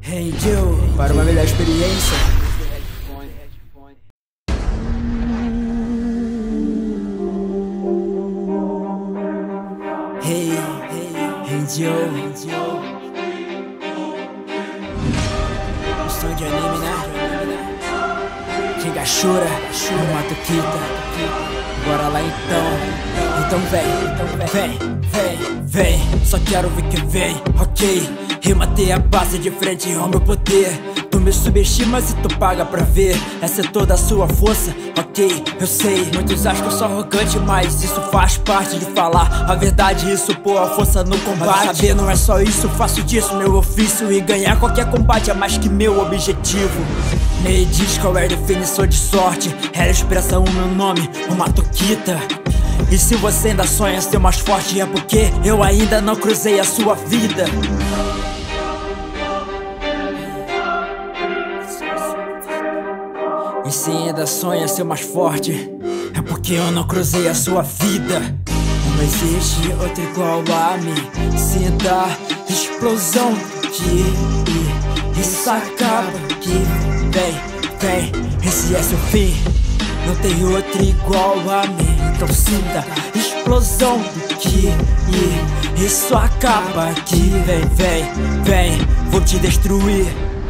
Hey Joe, para uma melhor experiência. Hey Joe, um som de anime, né? Kingashura, Matukita. Bora lá então vem. Só quero ver que vem, ok. Rematei a base de frente ao meu poder. Tu me subestimas e tu paga pra ver. Essa é toda a sua força, ok, eu sei. Muitos acham que eu sou arrogante, mas isso faz parte de falar a verdade. Isso pôr a força no combate. Mas saber não é só isso, faço disso meu ofício. E ganhar qualquer combate é mais que meu objetivo. Me diz qual é a definição de sorte. Ela expressa o meu nome, o Matukita. E se você ainda sonha ser mais forte, é porque eu ainda não cruzei a sua vida. E se ainda sonha ser mais forte, é porque eu não cruzei a sua vida. Não existe outro igual a mim. Sinta a explosão que isso acaba. Que vem, esse é seu fim. Não tem outro igual a mim. Então sinta a explosão que isso acaba. Que vem, vou te destruir.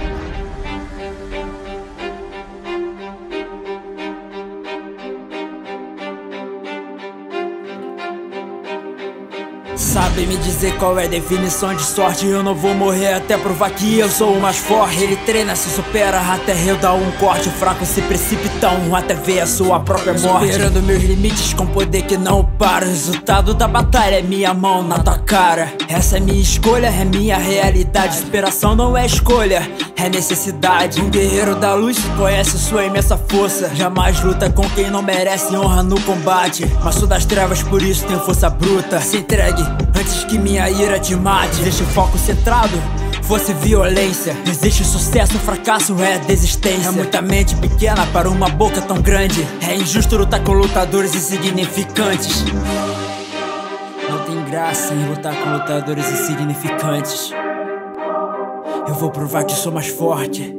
Sabe me dizer qual é a definição de sorte? Eu não vou morrer até provar que eu sou o mais forte. Ele treina, se supera até eu dar um corte. O fraco se precipitam até ver a sua própria morte. Superando meus limites com poder que não para. O resultado da batalha é minha mão na tua cara. Essa é minha escolha, é minha realidade. Superação não é escolha, é necessidade. Um guerreiro da luz conhece sua imensa força. Jamais luta com quem não merece honra no combate. Mas sou das trevas, por isso tenho força bruta. Se entregue antes que minha ira te mate. Deixa o foco centrado, fosse violência. Existe sucesso, fracasso é desistência. É muita mente pequena para uma boca tão grande. É injusto lutar com lutadores insignificantes. Não tem graça em lutar com lutadores insignificantes. Eu vou provar que sou mais forte.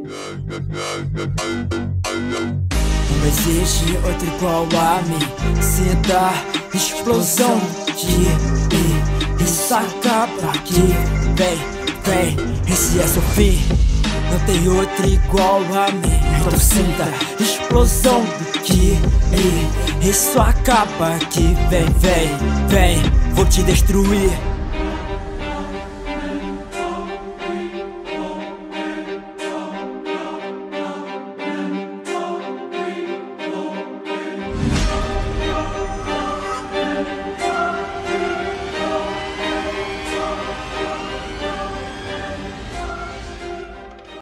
Não existe outro igual a mim. Sinta a explosão que isso acaba. Que vem, esse é seu fim. Não tem outro igual a mim. Então sinta a explosão que isso acaba. Que vem, vou te destruir.